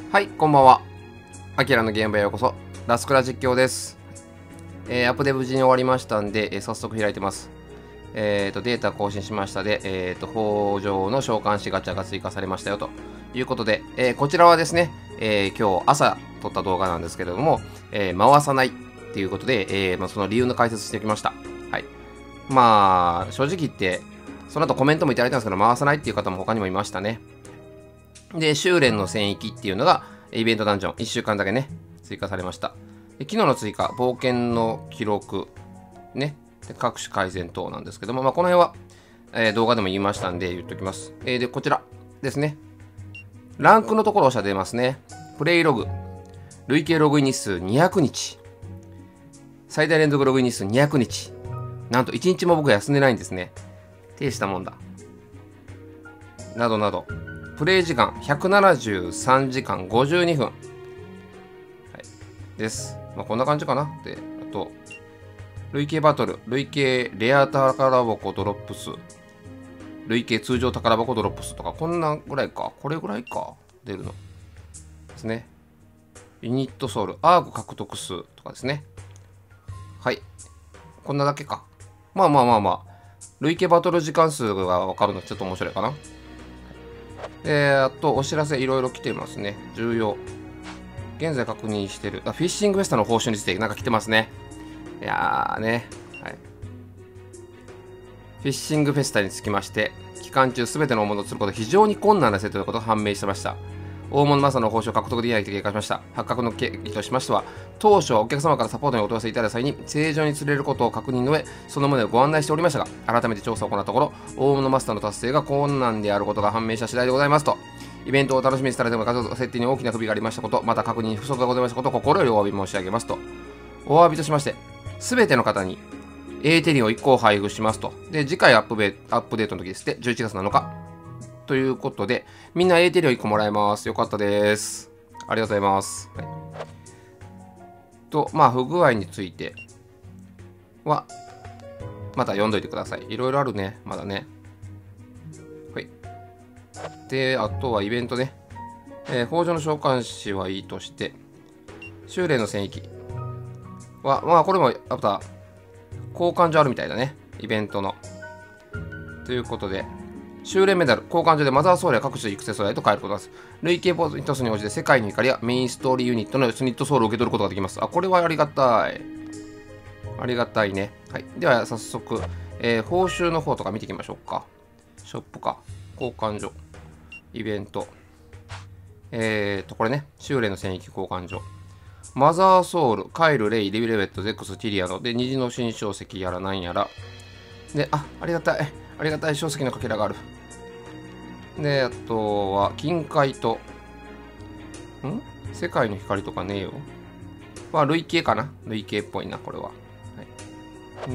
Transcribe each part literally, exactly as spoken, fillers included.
はい、こんばんは。アキラのゲームへようこそ。ラスクラ実況です。えー、アップデ無事に終わりましたんで、えー、早速開いてます。えーと、データ更新しましたで、えーと、北条の召喚師ガチャが追加されましたよということで、えー、こちらはですね、えー、今日朝撮った動画なんですけれども、えー、回さないっていうことで、えーまあ、その理由の解説してきました。はい。まあ、正直言って、その後コメントもいただいたんですけど、回さないっていう方も他にもいましたね。で、修練の戦域っていうのが、イベントダンジョン、いっしゅうかんだけね、追加されました。で昨日の追加、冒険の記録、ね、で各種改善等なんですけども、まあ、この辺は、えー、動画でも言いましたんで言っときます。えー、で、こちらですね。ランクのところを押したら出ますね。プレイログ、累計ログイン日数にひゃくにち。最大連続ログイン日数にひゃくにち。なんといちにちも僕休んでないんですね。大したもんだ。などなど。プレイ時間ひゃくななじゅうさんじかんごじゅうにふん、はい、です。まあ、こんな感じかな。で、あと、累計バトル、累計レア宝箱ドロップ数、累計通常宝箱ドロップ数とか、こんなぐらいか。これぐらいか。出るの。ですね。ユニットソウル、アーク獲得数とかですね。はい。こんなだけか。まあまあまあまあ。累計バトル時間数がわかるのちょっと面白いかな。えー、あと、お知らせいろいろ来てますね。重要。現在確認してる。あ、フィッシングフェスタの報酬についてなんか来てますね。いやーね。はい。フィッシングフェスタにつきまして、期間中すべての大物を釣ることが非常に困難な設定ということが判明してました。大物マサの報酬を獲得できないと経過しました。発覚の経緯としましては、当初はお客様からサポートにお問い合わせいただいた際に、正常に釣れることを確認の上、その旨をご案内しておりましたが、改めて調査を行ったところ、大物マスターの達成が困難であることが判明した次第でございますと。イベントを楽しみにされても数設定に大きな不備がありましたこと、また確認に不足がございましたことを心よりお詫び申し上げますと。お詫びとしまして、すべての方にエーテリンをいっこ配布しますと。で、次回アップベアップデートの時ですね、じゅういちがつなのか。ということで、みんなエーテリンをいっこもらえます。よかったです。ありがとうございます。はい、と、まあ、不具合については、また読んどいてください。いろいろあるね、まだね。はい。で、あとはイベントね。えー、北条の召喚師はいいとして、修練の戦域は、まあ、これも、また、交換所あるみたいだね。イベントの。ということで、修練メダル、交換所でマザーソウルや各種育成素材と変えることです。累計ポイント数に応じて世界の光やメインストーリーユニットのスニットソウルを受け取ることができます。あ、これはありがたい。ありがたいね。はい。では、早速、えー、報酬の方とか見ていきましょうか。ショップか。交換所。イベント。えーと、これね。修練の戦域交換所。マザーソウル、カイル、レイ、リビレベット、ゼックス、ティリアの。で、虹の新書籍やらなんやら。で、あ、ありがたい。ありがたい書籍のかけらがある。で、あとは、金塊と、ん世界の光とかねえよ。まあ、累計かな累計っぽいな、これは。はい。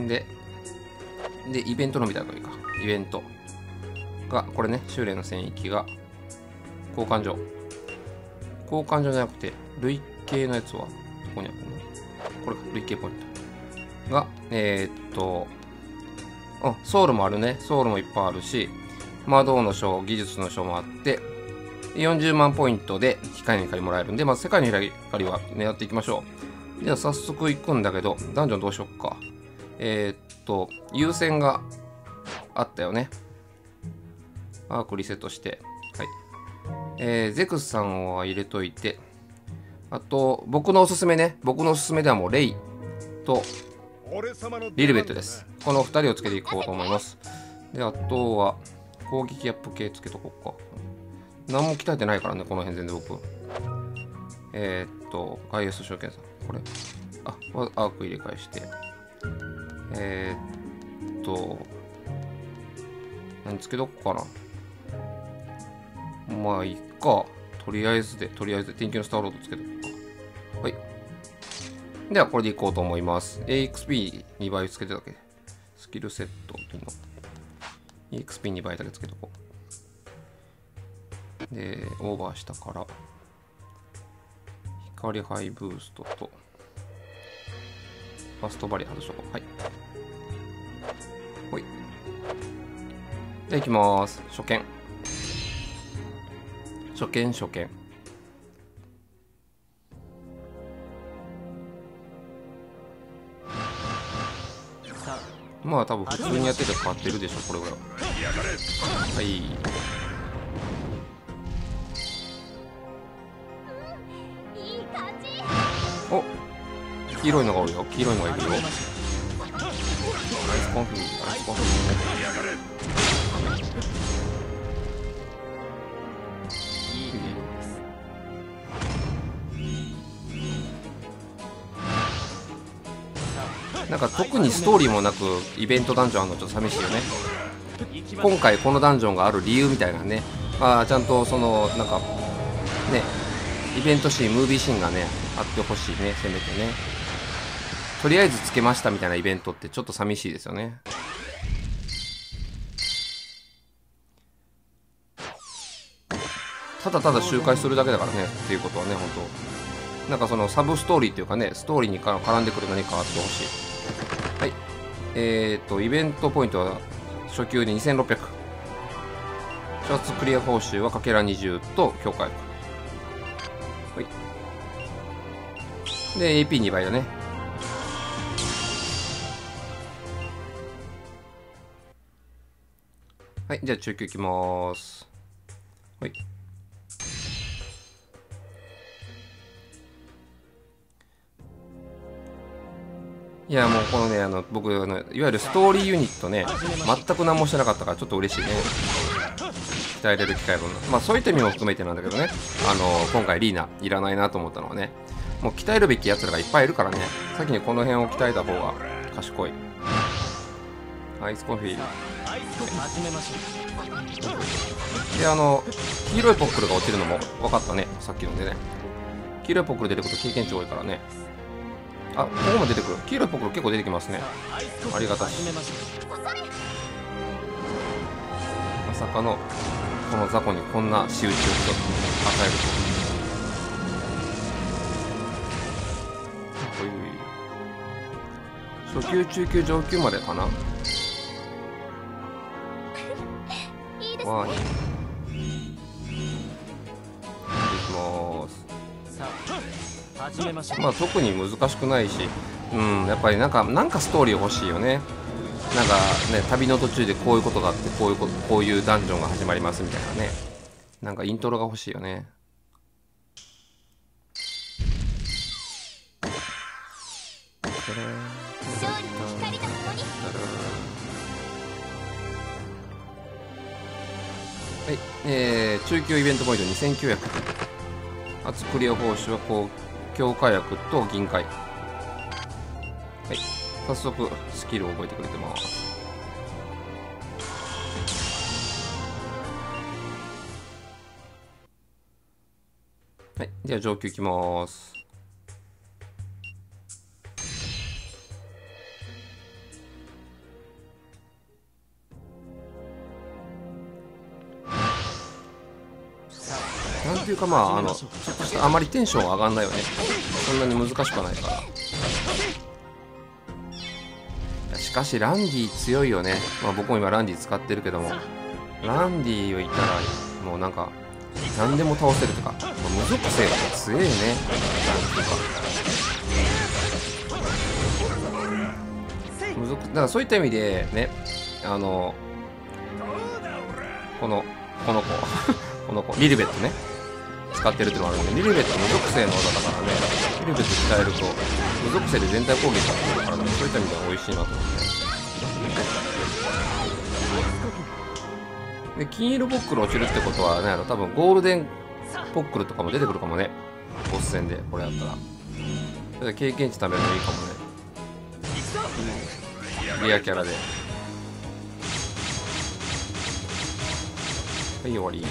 で、で、イベントのみたいなのいいか。イベントが、これね、修練の戦域が、交換所。交換所じゃなくて、累計のやつは、どこにあるのこれか、累計ポイント。が、えー、っと、あ、ソウルもあるね。ソウルもいっぱいあるし、魔導の書、技術の書もあって、よんじゅうまんポイントで光の光もらえるんで、まず世界の光は狙っていきましょう。では早速行くんだけど、ダンジョンどうしよっか。えー、っと、優先があったよね。アークリセットして。はい。えー、ゼクスさんは入れといて、あと、僕のおすすめね。僕のおすすめではもうレイとリルベットです。このふたりをつけていこうと思います。で、あとは、攻撃アップ系つけとこうか。何も鍛えてないからね、この辺全然僕。えー、っと、アイエス 証券さん。これ。あ、アーク入れ替えして。えー、っと、何つけとこうかな。まあ、いっか。とりあえずで、とりあえずで、天気のスターロードつけとこうか。はい。では、これでいこうと思います。エーエックスピーに 倍つけてたっけ。スキルセットの エーエックスピーに 倍だけつけとこう。で、オーバーしたから、光ハイブーストと、ファストバリア外しとこう。はい。ほい。で、いきまーす。初見。初見、初見。 まあ多分普通にやってて変わってるでしょ、これぐらいは。はい。お、黄色いのがおるよ。黄色いのがいるよ。ナイスコンフィ、ナイスコンフィ。なんか特にストーリーもなくイベントダンジョンあるのちょっと寂しいよね。今回このダンジョンがある理由みたいなね、まあちゃんとそのなんかね、イベントシーン、ムービーシーンがねあってほしいね、せめてね。とりあえずつけましたみたいなイベントってちょっと寂しいですよね。ただただ周回するだけだからねっていうことはね、本当なんかそのサブストーリーっていうかね、ストーリーに絡んでくる何かあってほしい。はい。えっと、イベントポイントは初級でにせんろっぴゃく。シャツクリア報酬はかけらにじゅうと強化力。はい。で、エーピーに 倍だね。はい。じゃあ中級いきまーす。はい。いやもうこのね、あの僕あのいわゆるストーリーユニットね、全く何もしてなかったからちょっと嬉しいね。鍛えれる機会分、まあそういった意味も含めてなんだけどね、あの今回リーナいらないなと思ったのはね、もう鍛えるべきやつらがいっぱいいるからね、先にこの辺を鍛えた方が賢い。アイスコンフィー。で、あの黄色いポックルが落ちるのも分かったね、さっきのでね。黄色いポックル出てくると経験値多いからね。あ、ここも出てくる。黄色いポックル結構出てきますね。ありがたし。まさかのこの雑魚にこんな仕打ちを与えると。初級、中級、上級までかな。わーに。いきまーす。まあ特に難しくないし、うん、やっぱりなんかなんかストーリー欲しいよね。なんかね、旅の途中でこういうことがあって、こういうことこういうダンジョンが始まりますみたいなね、なんかイントロが欲しいよね。はい、えー、中級イベントポイントにせんきゅうひゃく。初クリア報酬はこう強化薬と銀塊。はい、早速スキルを覚えてくれてます。はい、では上級いきます。なんていうかまああのちょっとしたあまりテンション上がんないよね。そんなに難しくはないから。しかしランディ強いよね。まあ僕も今ランディ使ってるけども、ランディをいたらもうなんか何でも倒せるとか、まあ、無属性が強いね。なんていうか無属だからそういった意味でね、あのこのこの子この子リルベットね使ってるっていうのがあるんで、リルベット無属性の技だからね、リルベット鍛えると無属性で全体攻撃ができるからね、そういった意味では美味しいなと思って。で金色ポックル落ちるってことはね、あの多分ゴールデンポックルとかも出てくるかもね、ボス戦でこれやったら。それで経験値貯めるのいいかもね、リアキャラで。はい、終わり。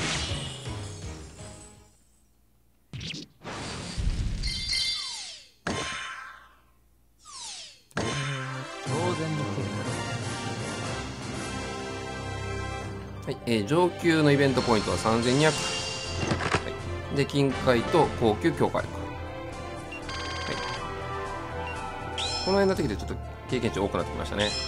はい、えー、上級のイベントポイントはさんぜんにひゃく、はい、で金塊と高級強化力、はい、この辺になってきてちょっと経験値多くなってきましたね。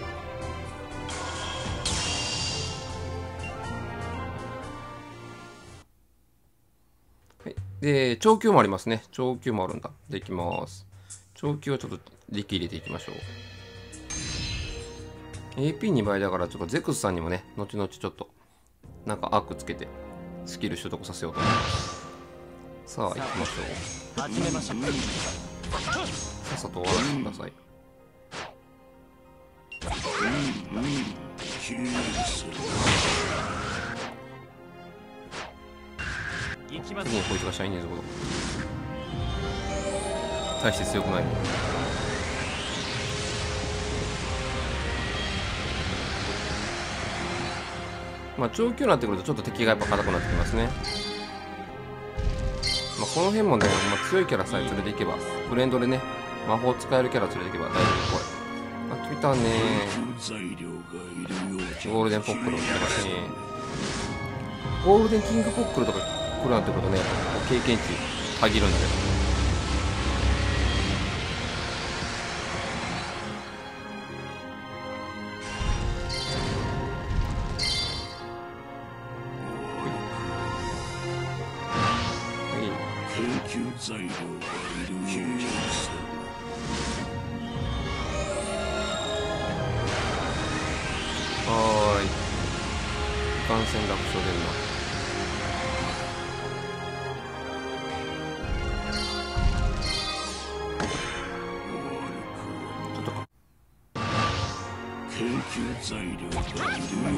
はい、で長級もありますね。長級もあるんだ。でいきます。長級をちょっと力入れていきましょう。 エーピーに 倍だからちょっとゼクスさんにもね後々ちょっとなんかアークつけてスキル習得させようと思います。さあ行きましょう。始めましょう。さっさと終わらせてください。次にこいつがシャイニーズほど大して強くない。まあ長距離になってくるとちょっと敵がやっぱ硬くなってきますね。まあ、この辺もね、まあ、強いキャラさえ連れていけばブレンドでね魔法使えるキャラ連れていけば大丈夫。これあといたねゴールデンポックルとかねゴールデンキングポックルとか来るなんてことね経験値限るんだけど材料がいるようにはーい感染楽勝でんな。ちょっとか研究材料がいるように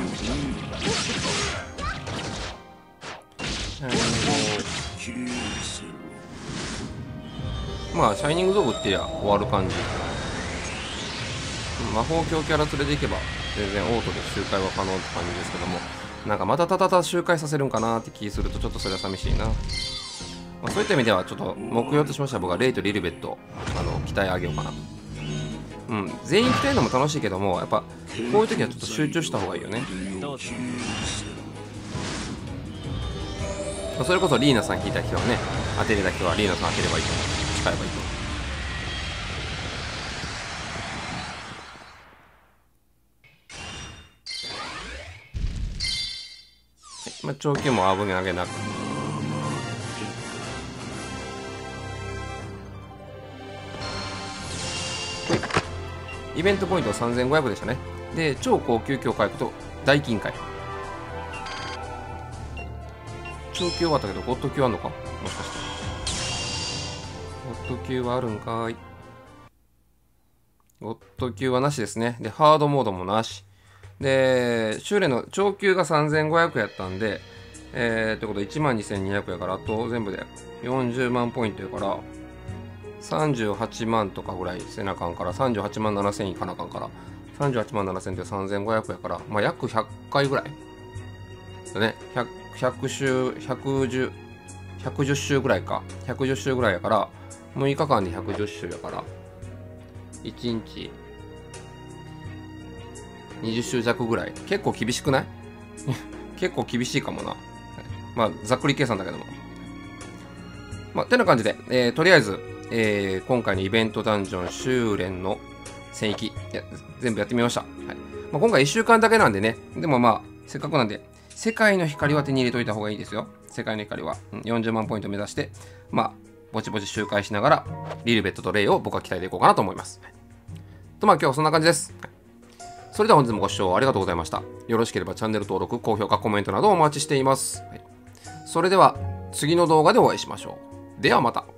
まあシャイニングゾーブってや終わる感じ。魔法強キャラ連れていけば全然オートで周回は可能って感じですけども、なんかまたたたた周回させるんかなって気するとちょっとそれは寂しいな。まあ、そういった意味ではちょっと目標としましては僕はレイとリルベットあの鍛え上げようかなと。うん、全員鍛えるのも楽しいけどもやっぱこういう時はちょっと集中した方がいいよね。それこそリーナさん引いた人はね当てれた人はリーナさん当てればいいと思う。使えばいいと思う。まあ、長距離も危げなくイベントポイントはさんぜんごひゃくでしたね。で超高級強回復と大金塊。長級終わったけどゴッド級あんのかもしかして。ゴッド級はあるんかい。ゴッド級はなしですね。でハードモードもなしで修練の長級がさんぜんごひゃくやったんでえー、ってことでいちまんにせんにひゃくやからあと全部でよんじゅうまんポイントやからさんじゅうはちまんとかぐらいせなあかんからさんじゅうはちまんななせんいかなあかんからさんじゅうはちまんななせんでさんぜんごひゃくやからまあ約ひゃっかいぐらいだね。 ひゃく, ひゃく周ひゃくじゅう ひゃくじゅっ周ぐらいかひゃくじゅっ周ぐらいやからむいかかんでひゃくじゅっ周やからいちにちにじゅっ周弱ぐらい。結構厳しくない結構厳しいかもな。まあざっくり計算だけどもまあてな感じで、えー、とりあえず、えー、今回のイベントダンジョン修練の戦域や全部やってみました。はいまあ、今回いっしゅうかんだけなんでねでもまあせっかくなんで世界の光は手に入れといた方がいいですよ。世界の光は、うん、よんじゅうまんポイント目指してまあぼちぼち周回しながらリルベットとレイを僕は鍛えていこうかなと思います。はい、とまあ今日はそんな感じです。はい、それでは本日もご視聴ありがとうございました。よろしければチャンネル登録、高評価、コメントなどお待ちしています。はい、それでは次の動画でお会いしましょう。ではまた。